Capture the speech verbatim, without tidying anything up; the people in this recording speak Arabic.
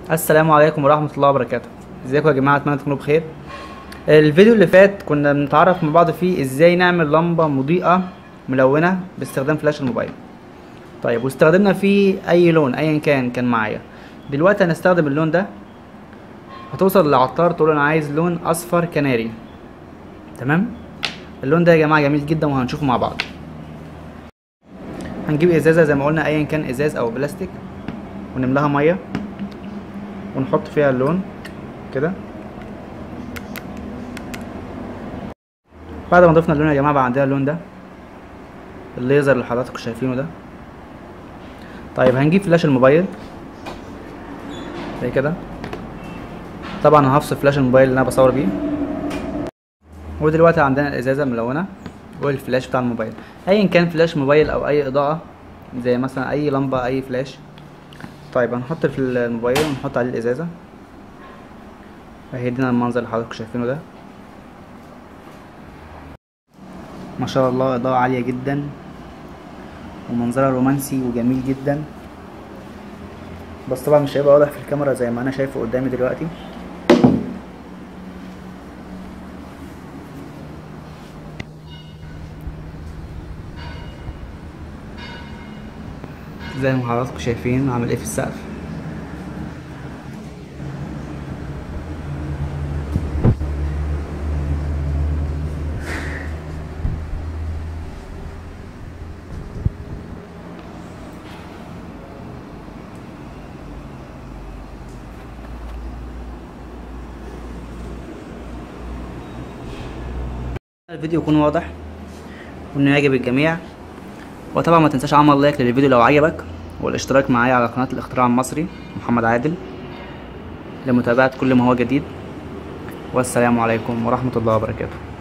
السلام عليكم ورحمة الله وبركاته. ازيكم يا جماعة؟ اتمنى تكونوا بخير. الفيديو اللي فات كنا بنتعرف مع بعض فيه ازاي نعمل لمبة مضيئة ملونة باستخدام فلاش الموبايل. طيب، واستخدمنا فيه اي لون ايا كان كان معايا. دلوقتي هنستخدم اللون ده. هتوصل للعطار تقول انا عايز لون اصفر كناري. تمام. اللون ده يا جماعة جميل جدا وهنشوفه مع بعض. هنجيب ازازة زي ما قلنا ايا كان ازاز او بلاستيك، ونملاها مية ونحط فيها اللون كده. بعد ما ضفنا اللون يا جماعه بقى عندنا اللون ده، الليزر اللي حضراتكم شايفينه ده. طيب، هنجيب فلاش الموبايل زي كده. طبعا هفصل فلاش الموبايل اللي انا بصور بيه. ودلوقتي عندنا الازازه الملونه والفلاش بتاع الموبايل، ايا كان فلاش موبايل او اي اضاءه زي مثلا اي لمبه اي فلاش. طيب، هنحط في الموبايل ونحط عليه الازازه، هيدينا المنظر اللي حضراتكم شايفينه ده. ما شاء الله، اضاءة عالية جدا ومنظرها رومانسي وجميل جدا، بس طبعا مش هيبقى واضح في الكاميرا زي ما انا شايفه قدامي دلوقتي. زي ما حضراتكم شايفين عامل ايه في السقف. الفيديو يكون واضح وانه يعجب الجميع، وطبعا ما تنساش عمل لايك للفيديو لو عجبك، والاشتراك معايا على قناة الاختراع المصري محمد عادل لمتابعة كل ما هو جديد. والسلام عليكم ورحمة الله وبركاته.